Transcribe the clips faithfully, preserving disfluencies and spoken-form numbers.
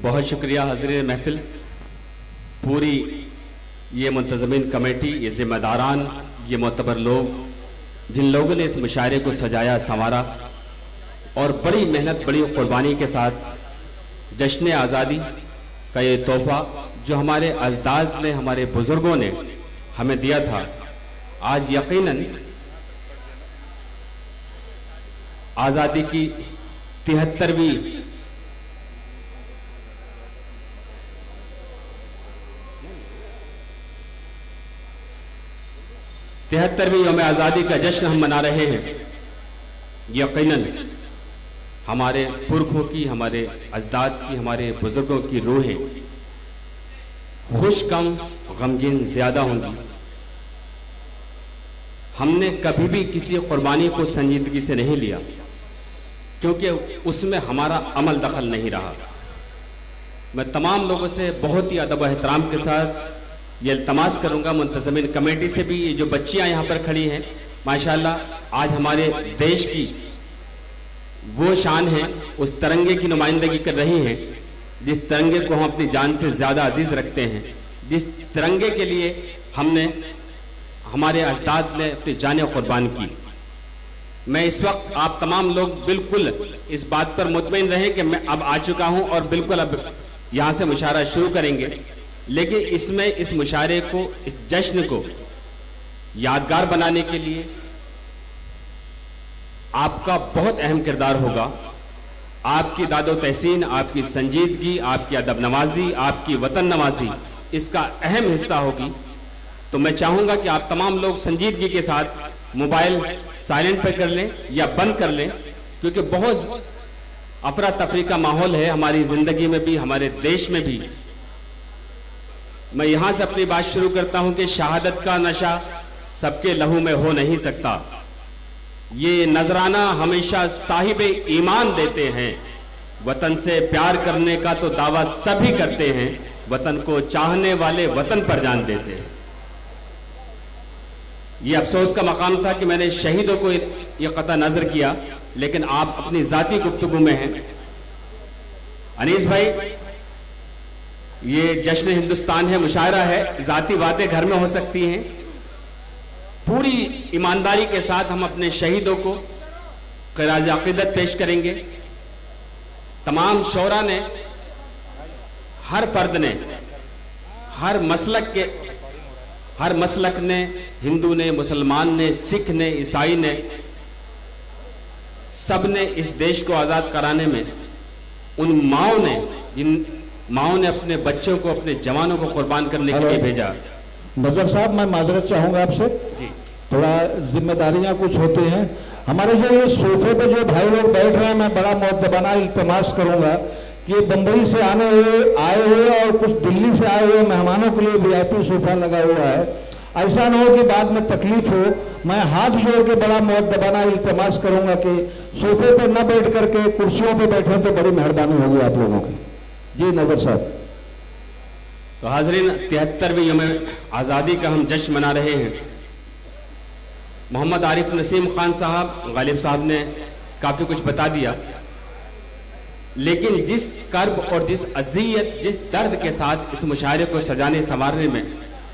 बहुत शुक्रिया हाज़रीन महफिल, पूरी ये मुंतज़मीन कमेटी, ये ज़िम्मेदारान, ये मोतबर लोग जिन लोगों ने इस मुशायरे को सजाया संवारा और बड़ी मेहनत बड़ी कुर्बानी के साथ जश्न आज़ादी का ये तोहफ़ा जो हमारे अजदाद ने, हमारे बुज़ुर्गों ने हमें दिया था, आज यकीनन आज़ादी की तिहत्तरवीं तिहत्तरवीं यौम आज़ादी का जश्न हम मना रहे हैं। यकीनन हमारे पुरखों की, हमारे अजदाद की, हमारे बुजुर्गों की रूहें खुश कम गमगीन ज़्यादा होंगी। हमने कभी भी किसी कुर्बानी को संजीदगी से नहीं लिया क्योंकि उसमें हमारा अमल दखल नहीं रहा। मैं तमाम लोगों से बहुत ही अदब व एहतराम के साथ ये इल्तमास करूंगा, मुंतज़मीन कमेटी से भी, ये जो बच्चियां यहाँ पर खड़ी हैं माशाल्लाह आज हमारे देश की वो शान है, उस तिरंगे की नुमाइंदगी कर रही हैं जिस तिरंगे को हम अपनी जान से ज़्यादा अजीज़ रखते हैं, जिस तिरंगे के लिए हमने, हमारे अजदाद ने अपनी जानें कुर्बान की। मैं इस वक्त आप तमाम लोग बिल्कुल इस बात पर मुतमईन रहें कि मैं अब आ चुका हूं और बिल्कुल अब यहाँ से मुशायरा शुरू करेंगे, लेकिन इसमें इस मुशायरे को, इस जश्न को यादगार बनाने के लिए आपका बहुत अहम किरदार होगा। आपकी दादो तहसीन, आपकी संजीदगी, आपकी अदब नवाजी, आपकी वतन नवाजी इसका अहम हिस्सा होगी। तो मैं चाहूँगा कि आप तमाम लोग संजीदगी के साथ मोबाइल साइलेंट पर कर लें या बंद कर लें, क्योंकि बहुत अफरा तफरी का माहौल है हमारी ज़िंदगी में भी, हमारे देश में भी। मैं यहाँ से अपनी बात शुरू करता हूँ कि शहादत का नशा सबके लहू में हो नहीं सकता। ये नजराना हमेशा साहिब ईमान देते हैं। वतन से प्यार करने का तो दावा सभी करते हैं, वतन को चाहने वाले वतन पर जान देते हैं। ये अफसोस का मकाम था कि मैंने शहीदों को ये कता नजर किया, लेकिन आप अपनी जाती गुफ्तगू में हैं। अनीस भाई, ये जश्न हिंदुस्तान है, मुशायरा है, जाती बातें घर में हो सकती हैं। पूरी ईमानदारी के साथ हम अपने शहीदों को क़िराज़ अक़ीदत पेश करेंगे। तमाम शोरा ने, हर फर्द ने, हर मसलक के, हर मसलक ने, हिंदू ने, मुसलमान ने, सिख ने, ईसाई ने, सब ने इस देश को आज़ाद कराने में, उन माओं ने, जिन माओं ने अपने बच्चों को, अपने जवानों को कुर्बान करने के लिए भेजा। नजर साहब, मैं माजरत चाहूंगा आपसे, थोड़ा जिम्मेदारियां कुछ होती हैं। हमारे जो ये सोफे पे जो भाई लोग बैठ रहे हैं, मैं बड़ा मुअद्दबाना इल्तिमास करूंगा कि ये बम्बई से आने हुए आए हुए और कुछ दिल्ली से आए हुए मेहमानों के लिए वीआईपी सोफा लगा हुआ है। ऐसा ना हो कि बाद में तकलीफ हो। मैं हाथ जोड़ के बड़ा मुअद्दबाना इल्तिमास करूंगा कि सोफे पे न बैठ करके कुर्सियों पे बैठे तो बड़ी मेहरबानी होगी आप लोगों की। जी नजर साहब। तो हाज़रीन, तिहत्तरवीं यौम आज़ादी का हम जश्न मना रहे हैं। मोहम्मद आरिफ नसीम खान साहब, गालिब साहब ने काफ़ी कुछ बता दिया, लेकिन जिस कर्ब और जिस अज़ियत, जिस दर्द के साथ इस मुशायरे को सजाने संवारने में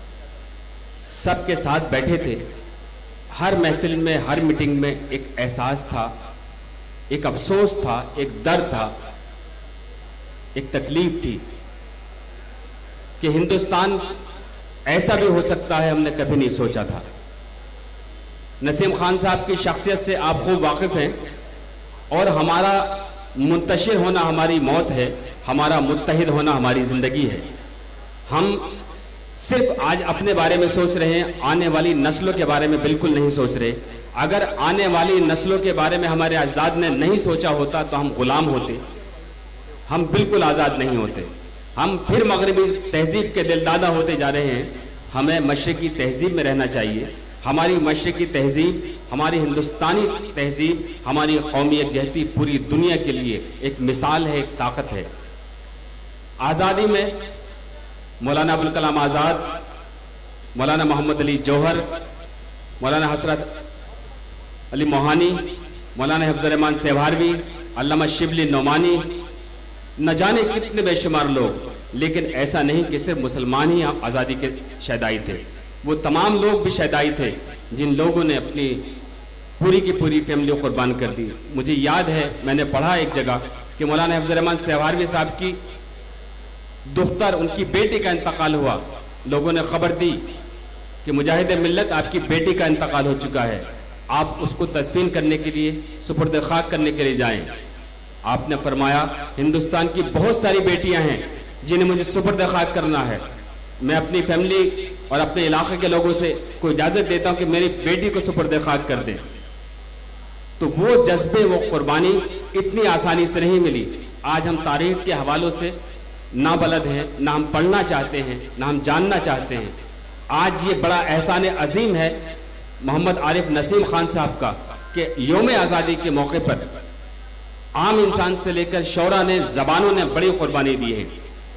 सब के साथ बैठे थे, हर महफिल में, हर मीटिंग में एक एहसास था, एक अफसोस था, एक दर्द था, एक तकलीफ थी कि हिंदुस्तान ऐसा भी हो सकता है, हमने कभी नहीं सोचा था। नसीम खान साहब की शख्सियत से आप खूब वाकिफ़ हैं और हमारा मुंतशिर होना हमारी मौत है, हमारा मुत्तहिद होना हमारी ज़िंदगी है। हम सिर्फ आज अपने बारे में सोच रहे हैं, आने वाली नस्लों के बारे में बिल्कुल नहीं सोच रहे। अगर आने वाली नस्लों के बारे में हमारे अजदाद ने नहीं सोचा होता तो हम गुलाम होते, हम बिल्कुल आज़ाद नहीं होते। हम फिर मगरबी तहजीब के दिलदादा होते जा रहे हैं। हमें मशरिकी तहजीब में रहना चाहिए। हमारी मशरिकी तहजीब, हमारी हिंदुस्तानी तहजीब, हमारी कौमी यकजहती पूरी दुनिया के लिए एक मिसाल है, एक ताकत है। आज़ादी में मौलाना अबुल कलाम आज़ाद, मौलाना मोहम्मद अली जौहर, मौलाना हसरत अली मोहानी, मौलाना हिफ्ज़ुर रहमान सेवारवी, अल्लामा शिबली नोमानी, न जाने कितने बेशुमार लोग, लेकिन ऐसा नहीं कि सिर्फ मुसलमान ही आज़ादी के शहदाई थे, वो तमाम लोग भी शहदाई थे जिन लोगों ने अपनी पूरी की पूरी फैमिली कुर्बान कर दी। मुझे याद है, मैंने पढ़ा एक जगह कि मौलाना हफ्ज़ुर रहमान सहवारवी साहब की दुख्तर, उनकी बेटी का इंतकाल हुआ। लोगों ने खबर दी कि मुजाहिद मिल्लत आपकी बेटी का इंतकाल हो चुका है, आप उसको तदफीन करने के लिए, सुपुर्द खाक करने के लिए जाएं। आपने फरमाया हिंदुस्तान की बहुत सारी बेटियां हैं जिन्हें मुझे सुपुर्द खाक करना है, मैं अपनी फैमिली और अपने इलाके के लोगों से कोई इजाज़त देता हूं कि मेरी बेटी को सुपुर्द खाक कर दें। तो वो जज्बे, वो कुर्बानी इतनी आसानी से नहीं मिली। आज हम तारीख के हवालों से ना बलद हैं, ना हम पढ़ना चाहते हैं, ना हम जानना चाहते हैं। आज ये बड़ा एहसान अजीम है मोहम्मद आरिफ नसीम खान साहब का कि योम आज़ादी के मौके पर आम इंसान से लेकर शौरा ने, जबानों ने बड़ी कुर्बानी दी है।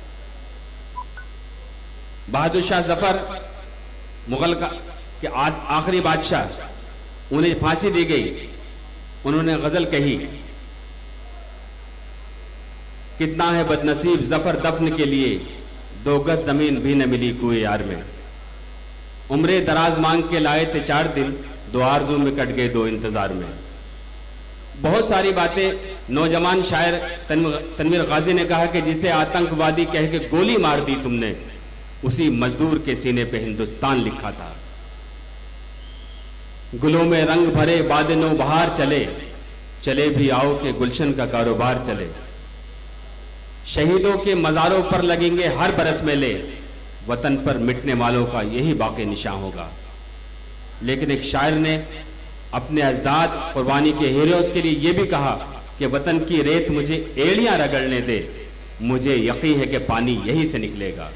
बहादुर शाह जफर मुगल का के आखिरी बादशाह, उन्हें फांसी दी गई। उन्होंने गजल कही, कितना है बदनसीब जफर दफन के लिए, दो गज जमीन भी न मिली कुएं यार में। उम्रे दराज मांग के लाए थे चार दिन, दो आरज़ू में कट गए दो इंतजार में। बहुत सारी बातें नौजवान शायर तनवीर गाजी ने कहा कि जिसे आतंकवादी कह के गोली मार दी तुमने, उसी मजदूर के सीने पे हिंदुस्तान लिखा था। गुलों में रंग भरे बादनो बहार चले, चले भी आओ के गुलशन का कारोबार चले। शहीदों के मज़ारों पर लगेंगे हर बरस मेले, वतन पर मिटने वालों का यही बाकी निशान होगा। लेकिन एक शायर ने अपने अजदाद कुर्बानी के हीरोज़ के लिए यह भी कहा कि वतन की रेत मुझे एड़ियां रगड़ने दे, मुझे यकीन है कि पानी यहीं से निकलेगा।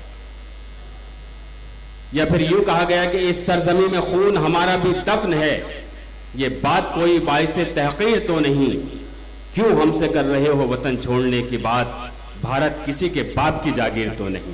या फिर यूं कहा गया कि इस सरजमी में खून हमारा भी दफन है, ये बात कोई बाइसे तहकीर तो नहीं, क्यों हमसे कर रहे हो वतन छोड़ने की बात, भारत किसी के बाप की जागीर तो नहीं।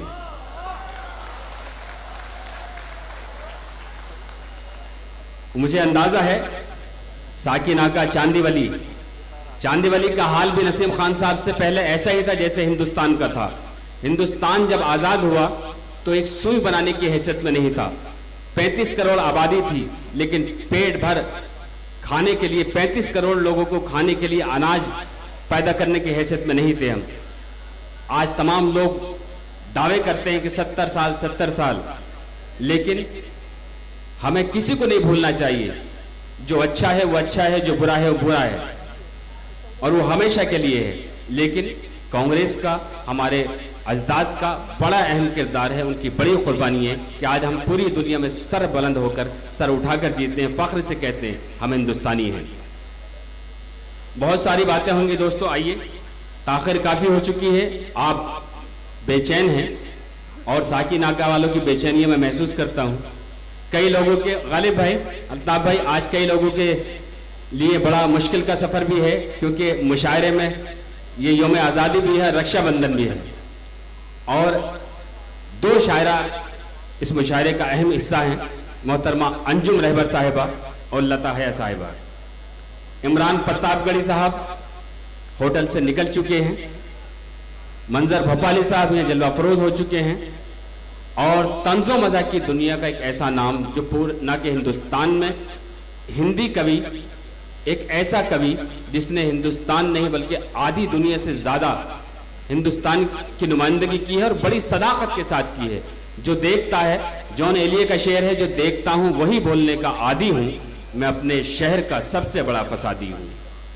मुझे अंदाजा है साकिनाका चांदीवली चांदीवली का हाल भी नसीम खान साहब से पहले ऐसा ही था जैसे हिंदुस्तान का था। हिंदुस्तान जब आजाद हुआ तो एक सुई बनाने की हैसियत में नहीं था। पैंतीस करोड़ आबादी थी, लेकिन पेट भर खाने के लिए, पैंतीस करोड़ लोगों को खाने के लिए अनाज पैदा करने की हैसियत में नहीं थे हम। आज तमाम लोग दावे करते हैं कि सत्तर साल सत्तर साल, लेकिन हमें किसी को नहीं भूलना चाहिए। जो अच्छा है वो अच्छा है, जो बुरा है वो बुरा है, और वो हमेशा के लिए है। लेकिन कांग्रेस का, हमारे अजदाद का बड़ा अहम किरदार है, उनकी बड़ी कुर्बानी है कि आज हम पूरी दुनिया में सर बुलंद होकर, सर उठाकर जीते हैं, फख्र से कहते हैं हम हिंदुस्तानी हैं। बहुत सारी बातें होंगी दोस्तों, आइए, ताख़िर काफ़ी हो चुकी है, आप बेचैन हैं और साकी नाका वालों की बेचैनी मैं महसूस करता हूँ। कई लोगों के, गालिब भाई, अल्ताफ भाई, आज कई लोगों के लिए बड़ा मुश्किल का सफ़र भी है, क्योंकि मुशायरे में ये योम आज़ादी भी है, रक्षाबंधन भी है, और दो शायरा इस मुशायरे का अहम हिस्सा हैं, मोहतरमा अंजुम रहबर साहिबा और लता हया साहिबा। इमरान प्रतापगढ़ी साहब होटल से निकल चुके हैं, मंजर भोपाली साहब हैं, जलवा फरोज हो चुके हैं, और तंज़ो मज़ाक की दुनिया का एक ऐसा नाम जो पूरे न कि हिंदुस्तान में हिंदी कवि, एक ऐसा कवि जिसने हिंदुस्तान नहीं बल्कि आधी दुनिया से ज़्यादा हिंदुस्तान की नुमाइंदगी की है और बड़ी सदाकत के साथ की है। जो देखता है, जॉन एलिये का शेर है, जो देखता हूँ वही बोलने का आदी हूँ, मैं अपने शहर का सबसे बड़ा फसादी हूँ।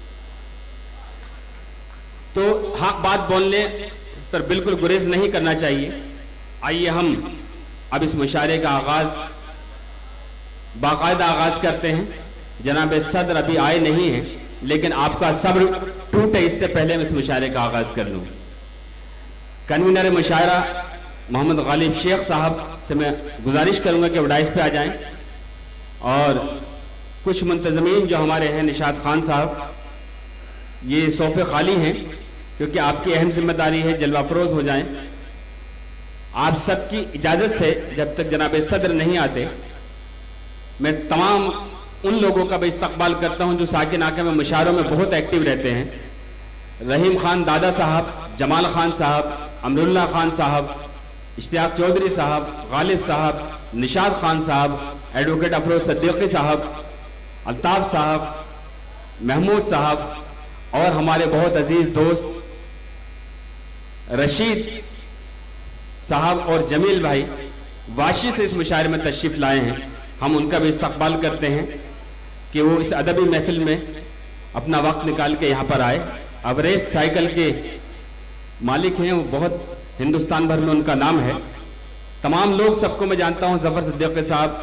तो हक बात बोलने पर बिल्कुल गुरेज नहीं करना चाहिए। आइए हम अब इस मुशायरे का आगाज बाकायदा आगाज करते हैं। जनाब सदर अभी आए नहीं हैं, लेकिन आपका सब्र टूटे इससे पहले मैं इस मुशायरे का आगाज कर लूँ। कन्वीनर मुशायरा मोहम्मद गालिब शेख साहब से मैं गुजारिश करूँगा कि वो डाइस पे आ जाएं, और कुछ मुंतजमीन जो हमारे हैं, निशात खान साहब, ये सोफ़े खाली हैं क्योंकि आपकी अहम जिम्मेदारी है जलवा फरोज हो जाएं। आप सबकी इजाज़त से जब तक जनाब सदर नहीं आते, मैं तमाम उन लोगों का भी इस्तकबाल करता हूं जो साकिन नाके में मुशायरों में बहुत एक्टिव रहते हैं। रहीम खान दादा साहब, जमाल खान साहब, अमरुल्लाह खान साहब, इश्तियाक चौधरी साहब, गालिब साहब, निशाद खान साहब, एडवोकेट अफरोज सद्दीकी साहब, अल्ताफ साहब, महमूद साहब और हमारे बहुत अजीज दोस्त रशीद साहब और जमील भाई वाशी से इस मुशायरे में तशरीफ लाए हैं। हम उनका भी इस्तकबाल करते हैं कि वो इस अदबी महफिल में अपना वक्त निकाल के यहाँ पर आए। अवरेस्ट साइकिल के मालिक हैं, वो बहुत हिंदुस्तान भर में उनका नाम है। तमाम लोग, सबको मैं जानता हूँ, जफर सिद्दीकी साहब,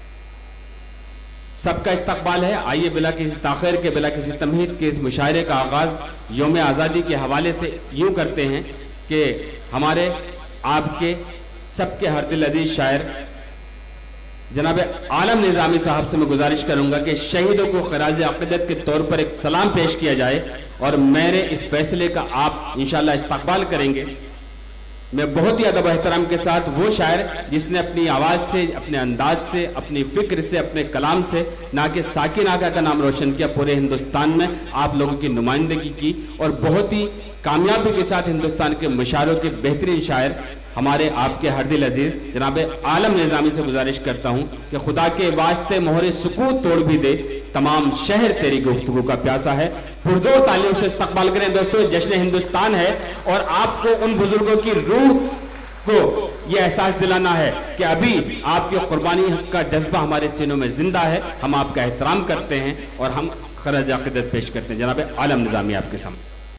सबका इस्तकबाल है। आइए बिला किसी ताख़ीर के, बिला किसी तमहीद के इस मुशायरे का आगाज़ यौम आज़ादी के हवाले से यूँ करते हैं कि हमारे आपके सबके हर दिल अजीज शायर जनाब आलम निज़ामी साहब से मैं गुजारिश करूंगा कि शहीदों को खराज अक़ीदत के तौर पर एक सलाम पेश किया जाए और मेरे इस फैसले का आप इंशाअल्लाह इस्तकबाल करेंगे। मैं बहुत ही अदब एहतराम के साथ वो शायर जिसने अपनी आवाज़ से, अपने अंदाज से, अपनी फ़िक्र से, अपने कलाम से ना कि साकिन आका का नाम रोशन किया, पूरे हिंदुस्तान में आप लोगों की नुमाइंदगी की और बहुत ही कामयाबी के साथ हिंदुस्तान के मुशायरों के बेहतरीन शायर हमारे आपके हर दिल अजीज जनाब आलम निज़ामी से गुजारिश करता हूँ कि खुदा के वास्ते मोहरे सुकूत तोड़ भी दे, तमाम शहर तेरी गुफ्तगू का प्यासा है। पुरजोर तालियों से इस्तकबाल करें दोस्तों, जश्न हिंदुस्तान है और आपको उन बुजुर्गों की रूह को यह एहसास दिलाना है कि अभी आपकी कुर्बानी का जज्बा हमारे सीनों में जिंदा है। हम आपका एहतराम करते हैं और हम खराज अक़ीदत पेश करते हैं। जनाब आलम निज़ामी आपके सामने।